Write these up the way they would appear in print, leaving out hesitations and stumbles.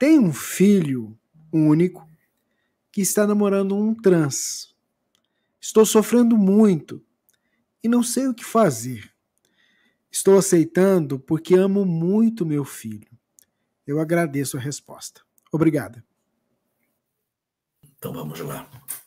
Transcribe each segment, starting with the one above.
Tem um filho único que está namorando um trans. Estou sofrendo muito e não sei o que fazer. Estou aceitando porque amo muito meu filho. Eu agradeço a resposta. Obrigada. Então vamos lá.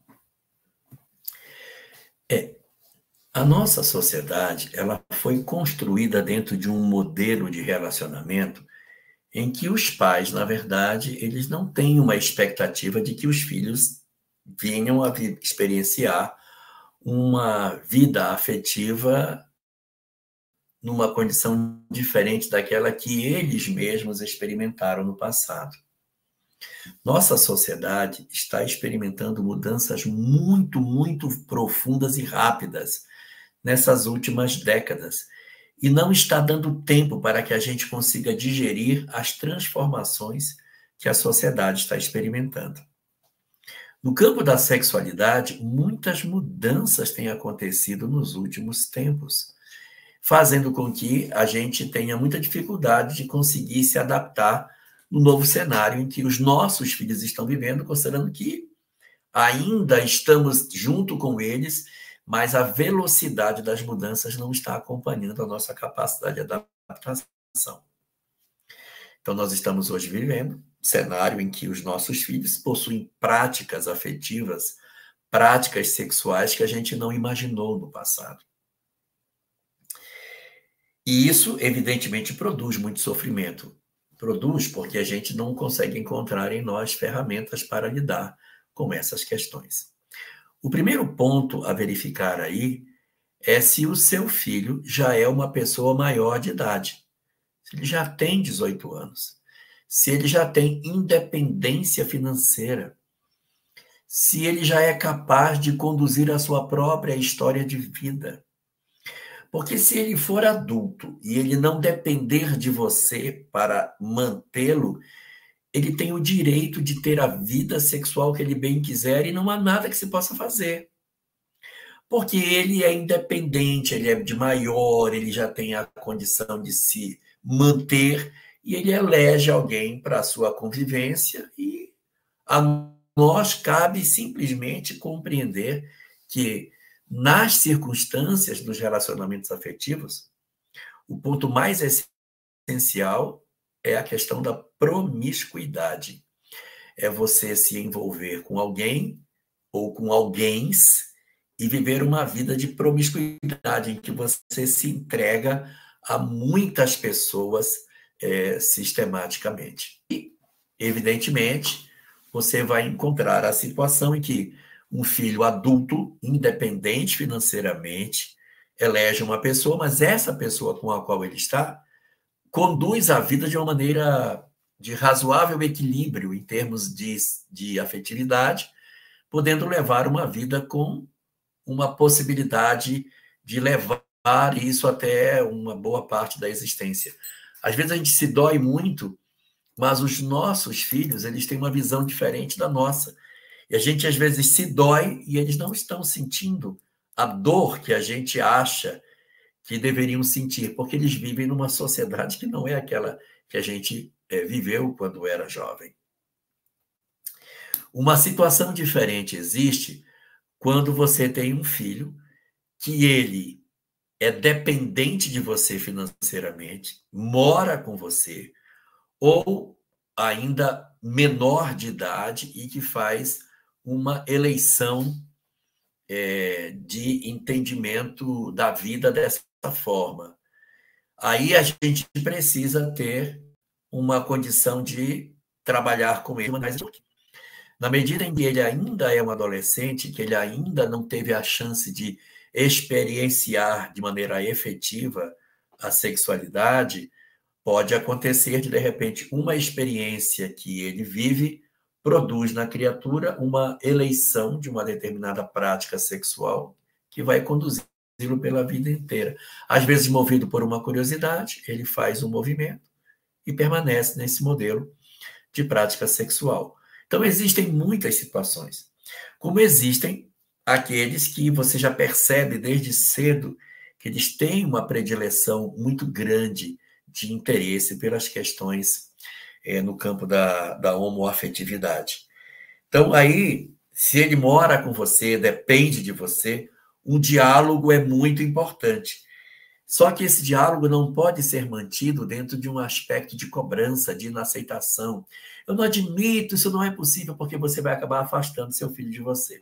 A nossa sociedade, ela foi construída dentro de um modelo de relacionamento em que os pais, na verdade, eles não têm uma expectativa de que os filhos venham a experienciar uma vida afetiva numa condição diferente daquela que eles mesmos experimentaram no passado. Nossa sociedade está experimentando mudanças muito, muito profundas e rápidas nessas últimas décadas e não está dando tempo para que a gente consiga digerir as transformações que a sociedade está experimentando. No campo da sexualidade, muitas mudanças têm acontecido nos últimos tempos, fazendo com que a gente tenha muita dificuldade de conseguir se adaptar no novo cenário em que os nossos filhos estão vivendo, considerando que ainda estamos junto com eles, mas a velocidade das mudanças não está acompanhando a nossa capacidade de adaptação. Então, nós estamos hoje vivendo um cenário em que os nossos filhos possuem práticas afetivas, práticas sexuais que a gente não imaginou no passado. E isso, evidentemente, produz muito sofrimento. Produz porque a gente não consegue encontrar em nós ferramentas para lidar com essas questões. O primeiro ponto a verificar aí é se o seu filho já é uma pessoa maior de idade, se ele já tem 18 anos, se ele já tem independência financeira, se ele já é capaz de conduzir a sua própria história de vida. Porque se ele for adulto e ele não depender de você para mantê-lo, ele tem o direito de ter a vida sexual que ele bem quiser e não há nada que se possa fazer. Porque ele é independente, ele é de maior, ele já tem a condição de se manter e ele elege alguém para a sua convivência e a nós cabe simplesmente compreender que nas circunstâncias dos relacionamentos afetivos, o ponto mais essencial é a questão da promiscuidade. É você se envolver com alguém ou com alguéns e viver uma vida de promiscuidade, em que você se entrega a muitas pessoas sistematicamente. E, evidentemente, você vai encontrar a situação em que um filho adulto, independente financeiramente, elege uma pessoa, mas essa pessoa com a qual ele está conduz a vida de uma maneira de razoável equilíbrio em termos de afetividade, podendo levar uma vida com uma possibilidade de levar isso até uma boa parte da existência. Às vezes a gente se dói muito, mas os nossos filhos, eles têm uma visão diferente da nossa. E a gente às vezes se dói e eles não estão sentindo a dor que a gente acha que deveriam sentir, porque eles vivem numa sociedade que não é aquela que a gente viveu quando era jovem. Uma situação diferente existe quando você tem um filho que ele é dependente de você financeiramente, mora com você, ou ainda menor de idade e que faz uma eleição de entendimento da vida dessa forma. Aí a gente precisa ter uma condição de trabalhar com ele, mas na medida em que ele ainda é um adolescente, que ele ainda não teve a chance de experienciar de maneira efetiva a sexualidade, pode acontecer de repente, uma experiência que ele vive produz na criatura uma eleição de uma determinada prática sexual que vai conduzi-lo pela vida inteira. Às vezes, movido por uma curiosidade, ele faz um movimento e permanece nesse modelo de prática sexual. Então, existem muitas situações, como existem aqueles que você já percebe desde cedo que eles têm uma predileção muito grande de interesse pelas questões no campo da homoafetividade. Então, aí, se ele mora com você, depende de você, o diálogo é muito importante. Só que esse diálogo não pode ser mantido dentro de um aspecto de cobrança, de inaceitação. Eu não admito, isso não é possível, porque você vai acabar afastando seu filho de você.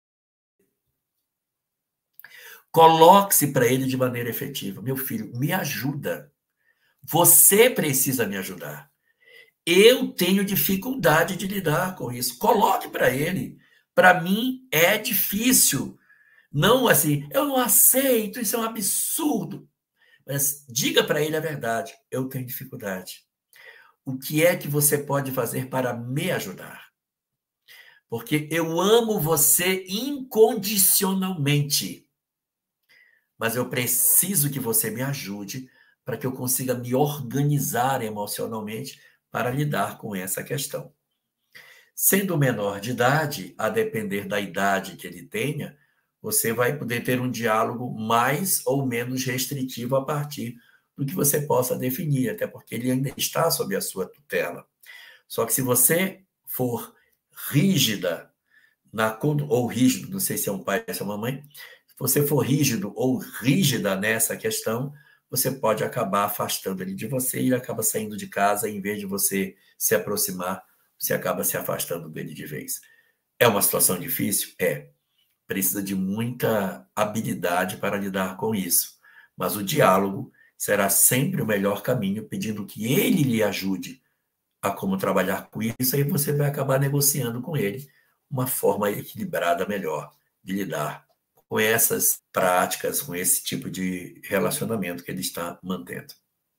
Coloque-se para ele de maneira efetiva. Meu filho, me ajuda. Você precisa me ajudar. Eu tenho dificuldade de lidar com isso. Coloque para ele. Para mim é difícil. Não assim, eu não aceito, isso é um absurdo. Mas diga para ele a verdade. Eu tenho dificuldade. O que é que você pode fazer para me ajudar? Porque eu amo você incondicionalmente. Mas eu preciso que você me ajude para que eu consiga me organizar emocionalmente para lidar com essa questão. Sendo menor de idade, a depender da idade que ele tenha, você vai poder ter um diálogo mais ou menos restritivo a partir do que você possa definir, até porque ele ainda está sob a sua tutela. Só que se você for rígida, ou rígido, não sei se é um pai ou se é uma mãe, se você for rígido ou rígida nessa questão, você pode acabar afastando ele de você e ele acaba saindo de casa, em vez de você se aproximar, você acaba se afastando dele de vez. É uma situação difícil? É. Precisa de muita habilidade para lidar com isso. Mas o diálogo será sempre o melhor caminho, pedindo que ele lhe ajude a como trabalhar com isso, aí você vai acabar negociando com ele uma forma equilibrada melhor de lidar com essas práticas, com esse tipo de relacionamento que ele está mantendo.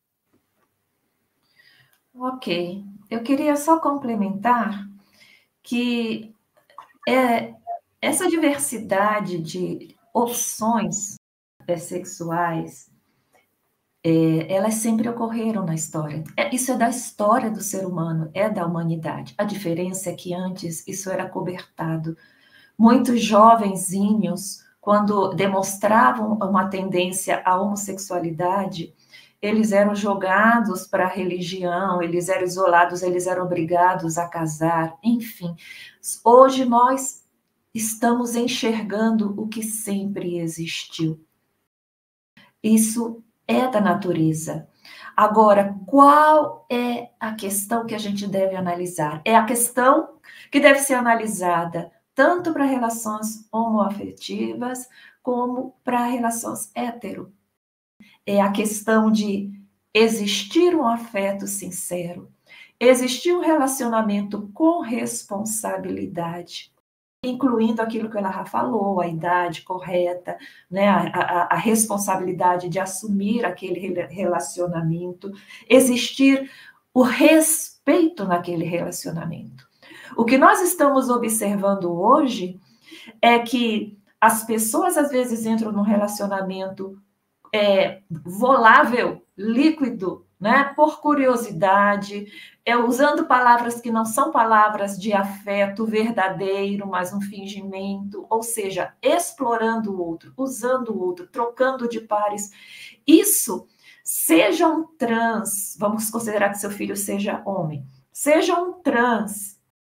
Ok. Eu queria só complementar que essa diversidade de opções sexuais, elas sempre ocorreram na história. Isso é da história do ser humano, é da humanidade. A diferença é que antes isso era cobertado. Muitos jovenzinhos, quando demonstravam uma tendência à homossexualidade, eles eram jogados para a religião, eles eram isolados, eles eram obrigados a casar, enfim. Hoje nós estamos enxergando o que sempre existiu. Isso é da natureza. Agora, qual é a questão que a gente deve analisar? É a questão que deve ser analisada tanto para relações homoafetivas como para relações hetero. É a questão de existir um afeto sincero, existir um relacionamento com responsabilidade, incluindo aquilo que ela já falou, a idade correta, né, a responsabilidade de assumir aquele relacionamento, existir o respeito naquele relacionamento. O que nós estamos observando hoje é que as pessoas às vezes entram num relacionamento volável, líquido, né, por curiosidade, usando palavras que não são palavras de afeto verdadeiro, mas um fingimento, ou seja, explorando o outro, usando o outro, trocando de pares. Isso, seja um trans, vamos considerar que seu filho seja homem, seja um trans,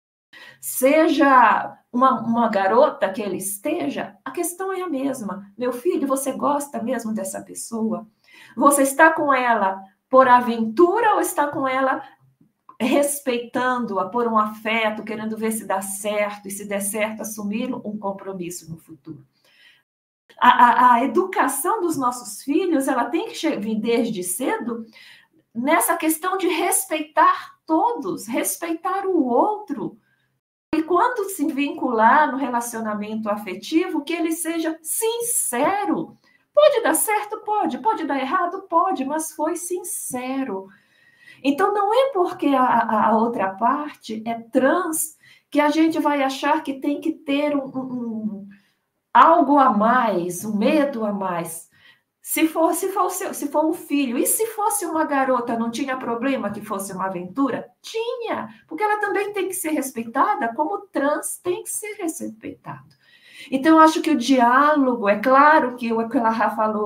seja uma garota que ele esteja, a questão é a mesma. Meu filho, você gosta mesmo dessa pessoa? Você está com ela por aventura ou está com ela respeitando-a por um afeto, querendo ver se dá certo, e se der certo, assumir um compromisso no futuro? A educação dos nossos filhos, ela tem que vir desde cedo nessa questão de respeitar todos, respeitar o outro. E quando se vincular no relacionamento afetivo, que ele seja sincero. Pode dar certo? Pode dar errado? Pode, mas foi sincero. Então, não é porque a outra parte é trans que a gente vai achar que tem que ter algo a mais, um medo a mais. Se for um filho, e se fosse uma garota, não tinha problema que fosse uma aventura? Tinha, porque ela também tem que ser respeitada, como trans tem que ser respeitado. Então, eu acho que o diálogo, é claro que o que ela já falou,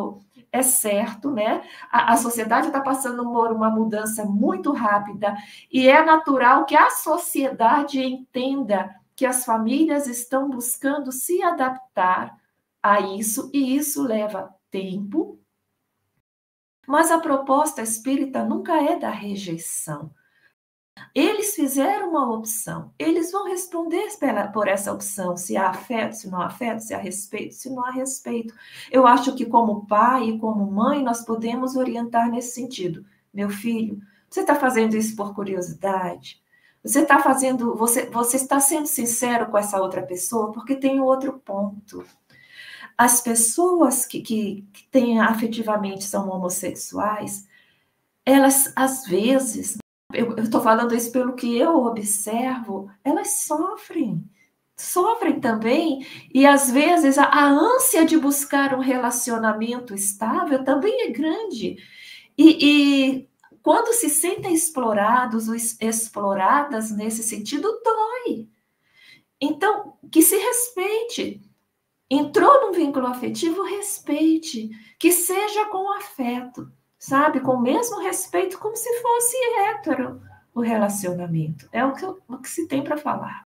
é certo, né? A sociedade está passando por uma mudança muito rápida e é natural que a sociedade entenda que as famílias estão buscando se adaptar a isso, e isso leva tempo. Mas a proposta espírita nunca é da rejeição. Eles fizeram uma opção, eles vão responder por essa opção, se há afeto, se não há afeto, se há respeito, se não há respeito. Eu acho que como pai e como mãe, nós podemos orientar nesse sentido. Meu filho, você está fazendo isso por curiosidade? Você está fazendo, você está sendo sincero com essa outra pessoa, porque tem outro ponto. As pessoas que têm afetivamente são homossexuais, elas às vezes, eu estou falando isso pelo que eu observo, elas sofrem também, e às vezes a ânsia de buscar um relacionamento estável também é grande. E quando se sentem explorados ou exploradas nesse sentido, dói. Então, que se respeite. Entrou num vínculo afetivo, respeite. Que seja com afeto, sabe? Com o mesmo respeito, como se fosse hétero o relacionamento. É o que se tem para falar.